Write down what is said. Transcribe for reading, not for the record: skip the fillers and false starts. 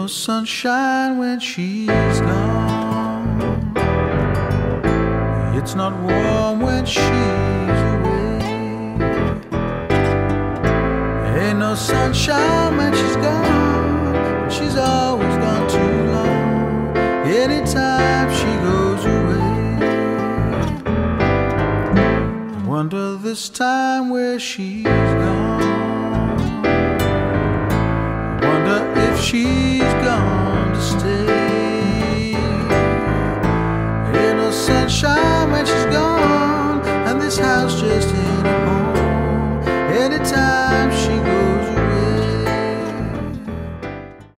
no sunshine when she's gone. It's not warm when she's away. Ain't no sunshine when she's gone. She's always gone too long. Anytime she goes away, I wonder this time where she's gone. I wonder if she's gone.